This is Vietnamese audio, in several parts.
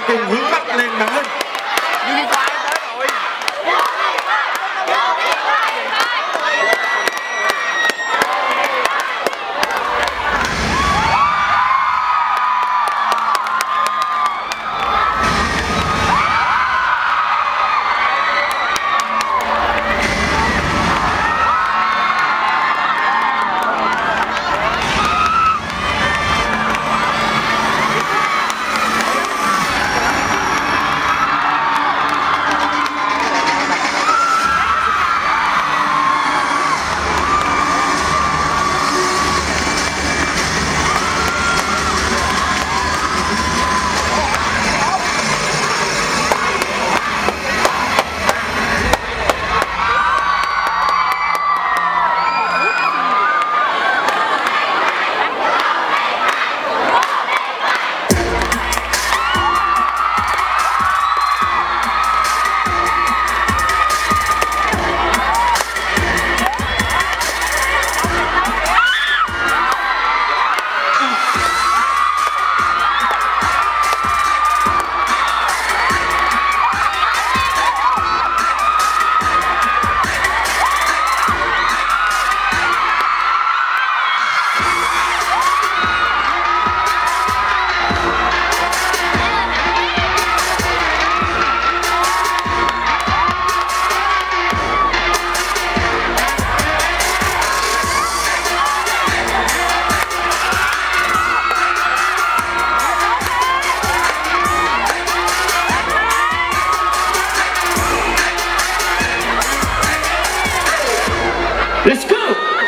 cùng hướng mắt lên màn hình. Let's go!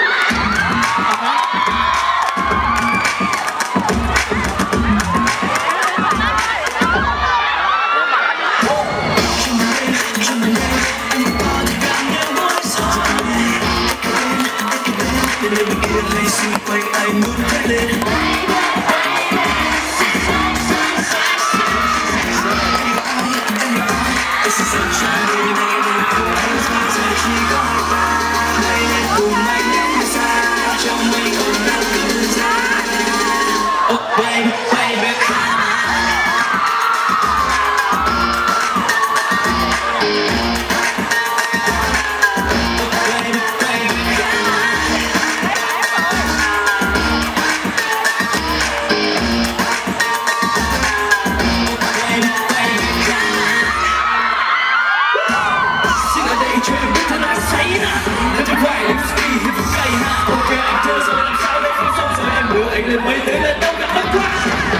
Mấy tiếng lên đâu cả mất quá.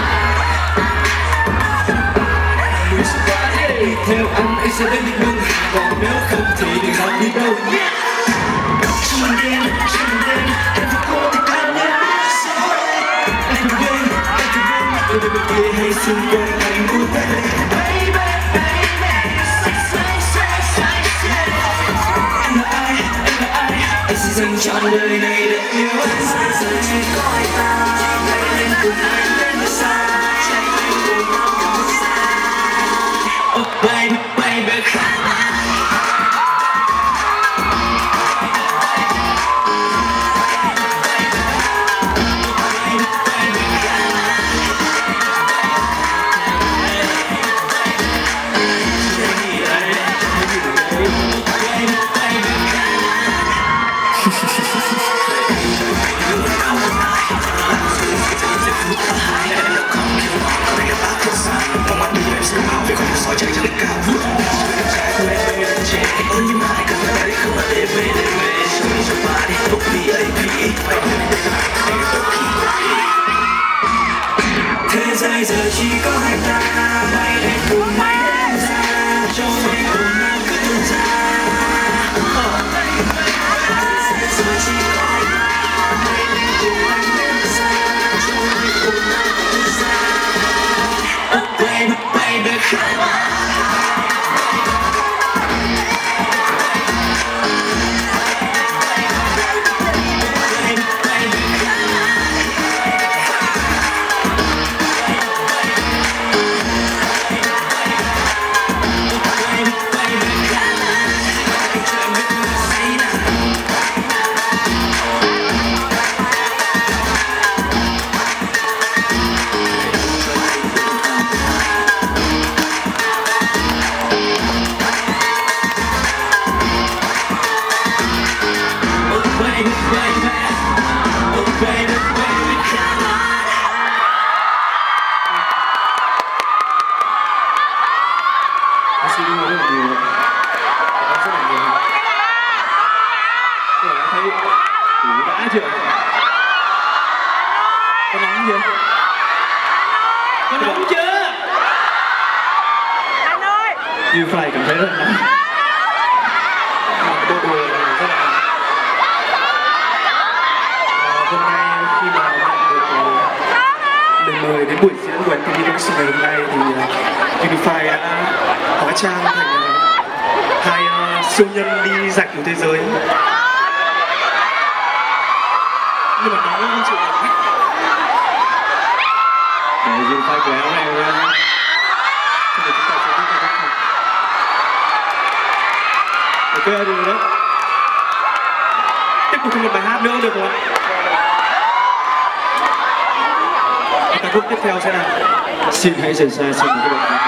Người sẽ qua đây theo anh sẽ đến định mừng. Còn nếu không thì đừng học đi đâu nhé. Trong màn đêm em phải cố thì cảm nhận. Anh đừng quên, tôi bên kia hay xung quanh anh muốn tới đây. Baby, anh là ai, anh sẽ dành trọn đời này để yêu anh. Giờ chỉ có hai ta. Cùng anh đến nơi xa, trái tim cùng nhau không xa. Oh baby, baby, come on. Thế giới giờ chỉ có hai ta, bay lên cùng mây đến xa, cho mây cùng nhau cất ra. Thế giới giờ chỉ có hai ta, bay lên cùng anh đến xa, cho mây cùng nhau cất ra. Oh baby, baby, come on. video rất là nhiều, có rất là nhiều. Tôi đã thấy đủ đã chưa? Có nóng chưa? Có nóng chưa? Anh ơi! Như phải cảm thấy rất là nóng. Mặc bộ đồ rất là nóng. Hôm nay khi mà nhận được lời mời đến buổi diễn của MTV Box ngày hôm nay thì Unify đã hóa trang thành hai siêu nhân đi dạch của thế giới. Nhưng mà nóng không chịu được. Unify của áo này chúng ta sẽ tiếp tục tác phẩm. Ok được đấy. Tiếp tục thêm một bài hát nữa được không ạ? Ca khúc tiếp theo sẽ là Xin hãy rời xa, xin một cái đoạn hát.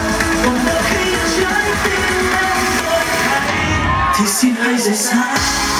Xin hãy rời xa.